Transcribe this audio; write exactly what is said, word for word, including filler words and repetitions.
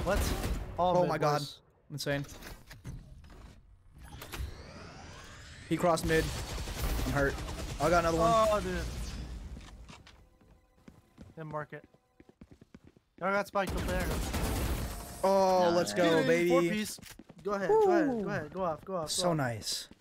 What? All Oh mid, my god. boys. I'm insane. He crossed mid. I'm hurt. Oh, I got another one. Oh, dude. Didn't mark it. I got spiked up there. Oh, Nice. let's go, Four baby. piece. Go ahead, go ahead, go ahead, go off, go off. Go So off. nice.